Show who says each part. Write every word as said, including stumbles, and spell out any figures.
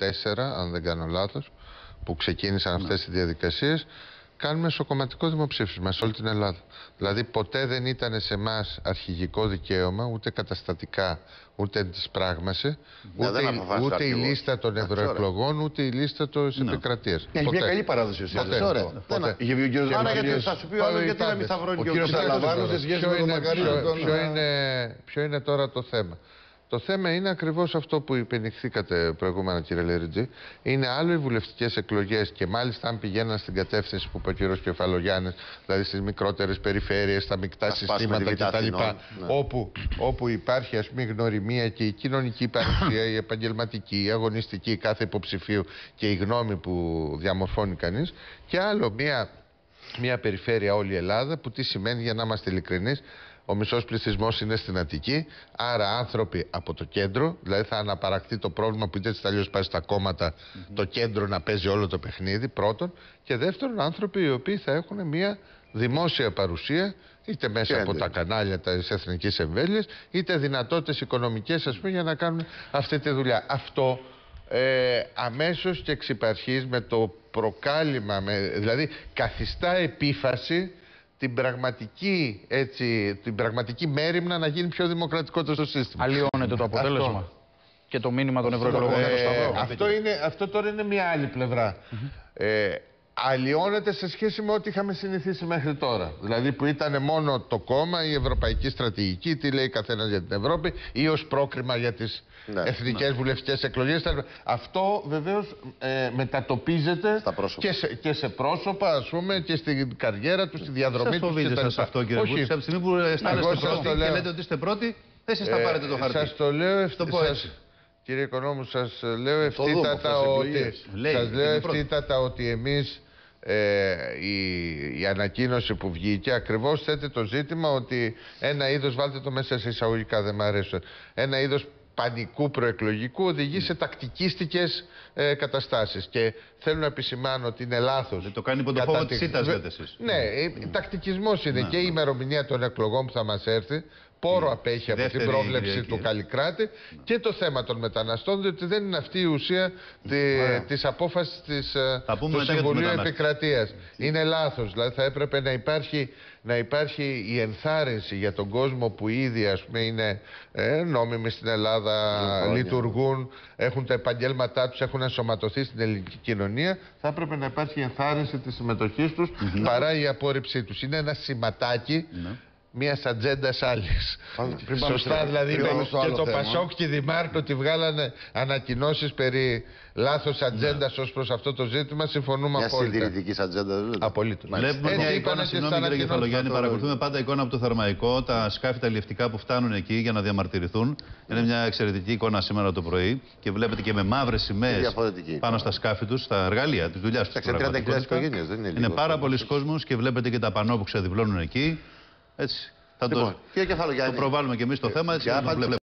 Speaker 1: τέσσερα, αν δεν κάνω λάθος, που ξεκίνησαν αυτές οι διαδικασίες, κάνουμε εσωκομματικό δημοψήφισμα σε όλη την Ελλάδα. Δηλαδή ποτέ δεν ήταν σε εμάς αρχηγικό δικαίωμα, ούτε καταστατικά, ούτε της πράγμαση,
Speaker 2: ναι,
Speaker 1: ούτε, η, ούτε η λίστα των ευρωεκλογών, ούτε η λίστα της
Speaker 3: ναι.
Speaker 1: επικρατείας.
Speaker 3: Έχει μια καλή παράδοση ο ΣΥΡΙΖΑ.
Speaker 2: Άρα γιατί θα σου πει ο άλλος γιατί να μην σταυρώνει και ο κύριος Αλαβάνος σε σχέση με τον Μακαρίτο.
Speaker 1: Ποιο είναι τώρα το θέμα? Το θέμα είναι ακριβώς αυτό που υπενηχθήκατε προηγούμενα, κύριε Λεριτζή. Είναι άλλο οι βουλευτικές εκλογές και μάλιστα αν πηγαίναν στην κατεύθυνση που είπε ο κύριος Κεφαλογιάννης, δηλαδή στις μικρότερες περιφέρειες, στα μεικτά συστήματα κτλ. Ναι. Όπου, όπου υπάρχει ας πούμε η γνωριμία και η κοινωνική παρουσία, η επαγγελματική, η αγωνιστική κάθε υποψηφίου και η γνώμη που διαμορφώνει κανείς. Και άλλο μια, μια περιφέρεια όλη η Ελλάδα που τι σημαίνει, για να είμαστε ειλικρινείς, ο μισός πληθυσμός είναι στην Αττική, άρα άνθρωποι από το κέντρο, δηλαδή θα αναπαραχθεί το πρόβλημα που είτε έτσι αλλιώς πάει στα κόμματα, mm-hmm. το κέντρο να παίζει όλο το παιχνίδι, πρώτον. Και δεύτερον, άνθρωποι οι οποίοι θα έχουν μια δημόσια παρουσία, είτε μέσα από τα κανάλια της εθνικής εμβέλειας, είτε δυνατότητες οικονομικές, ας πούμε, για να κάνουν αυτή τη δουλειά. Αυτό ε, αμέσως και εξ υπαρχής με το προκάλημα, με, δηλαδή καθιστά επίφαση την πραγματική, έτσι, την πραγματική μέριμνα να γίνει πιο δημοκρατικό το σύστημα.
Speaker 4: Αλλοιώνεται το αποτέλεσμα αυτό. Και το μήνυμα των ευρωεκλογών.
Speaker 1: Ε, αυτό, αυτό τώρα είναι μια άλλη πλευρά. Mm-hmm. ε, αλλοιώνεται σε σχέση με ό,τι είχαμε συνηθίσει μέχρι τώρα. Δηλαδή που ήταν μόνο το κόμμα, η ευρωπαϊκή στρατηγική, τι λέει καθένας για την Ευρώπη, ή ως πρόκριμα για τις ναι, εθνικές ναι. βουλευτικές εκλογές. Αυτό βεβαίως ε, μετατοπίζεται και σε, και σε πρόσωπα, ας πούμε, και στην καριέρα του, στη διαδρομή του.
Speaker 3: Σας φοβίζεσαι αυτό, κύριε Βούτση? Από τη στιγμή που αισθάνεστε πρώτοι και λέτε ότι είστε πρώτοι, δεν σας θα πάρετε το χαρτί.
Speaker 1: Σας το λέω ευθύτατα. Κύριε Οικονόμου, σας λέω ευθύτατα ότι, σας λέω ευθύτατα ότι εμείς ε, η, η ανακοίνωση που βγήκε ακριβώς θέτει το ζήτημα ότι ένα είδος, βάλτε το μέσα σε εισαγωγικά, δεν μ' αρέσει, ένα είδος πανικού προεκλογικού οδηγεί σε τακτικίστικες ε, καταστάσεις. Και θέλω να επισημάνω ότι είναι λάθος.
Speaker 3: Δεν το κάνει υπό το φόβο της ΣΥΤΑΣ, λέτε εσείς.
Speaker 1: Ναι, mm. τακτικισμός είναι. Mm. Και η ημερομηνία των εκλογών που θα μας έρθει πόρο mm. απέχει από την πρόβλεψη του Καλλικράτη mm. και το θέμα των μεταναστών, διότι δεν είναι αυτή η ουσία τη, mm. της απόφασης της, του Συμβουλίου Επικρατείας. Mm. Είναι λάθος. Δηλαδή θα έπρεπε να υπάρχει, να υπάρχει η ενθάρρυνση για τον κόσμο που ήδη, ας πούμε, είναι ε, νόμιμοι στην Ελλάδα, mm. λειτουργούν, έχουν τα επαγγέλματά τους, έχουν ενσωματωθεί στην ελληνική κοινωνία. Θα έπρεπε να υπάρχει η ενθάρρυνση της συμμετοχής τους mm. παρά η απόρριψή τους. Είναι ένα σηματάκι mm. μιας ατζέντας άλλης. Σωστά, δηλαδή και το Πασόκ και η Δημάρκο ότι βγάλανε ανακοινώσεις περί λάθος ατζέντας ως προς αυτό το ζήτημα. Συμφωνούμε απόλυτα.
Speaker 2: Μια συντηρητικής ατζέντα, δηλαδή.
Speaker 1: Απολύτως.
Speaker 3: Βλέπουμε μια εικόνα, συγγνώμη κύριε Κεφαλογιάννη, παρακολουθούμε πάντα εικόνα από το Θερμαϊκό, τα σκάφη τα λιευτικά που φτάνουν εκεί για να διαμαρτυρηθούν. Είναι μια εξαιρετική εικόνα σήμερα το πρωί και βλέπετε και με μαύρες σημαίες πάνω στα σκάφη τους, στα εργαλεία της δουλειάς τους. Είναι πάρα πολλοί κόσμος και βλέπετε και τα πανό που ξεδιπλώνουν εκεί. Έτσι. Θα λοιπόν, το, το προβάλλουμε και εμείς το θέμα. Έτσι,